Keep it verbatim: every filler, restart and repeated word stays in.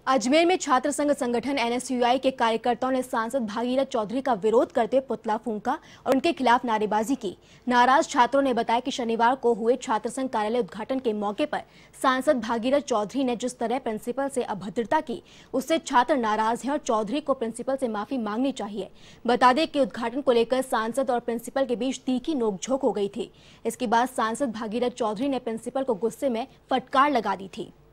अजमेर में छात्र संघ संगठन एन एस यू आई के कार्यकर्ताओं ने सांसद भागीरथ चौधरी का विरोध करते हुए पुतला फूंका और उनके खिलाफ नारेबाजी की। नाराज छात्रों ने बताया कि शनिवार को हुए छात्र संघ कार्यालय उद्घाटन के मौके पर सांसद भागीरथ चौधरी ने जिस तरह प्रिंसिपल से अभद्रता की, उससे छात्र नाराज हैं और चौधरी को प्रिंसिपल से माफी मांगनी चाहिए। बता दें कि उद्घाटन को लेकर सांसद और प्रिंसिपल के बीच तीखी नोकझोंक हो गई थी। इसके बाद सांसद भागीरथ चौधरी ने प्रिंसिपल को गुस्से में फटकार लगा दी थी।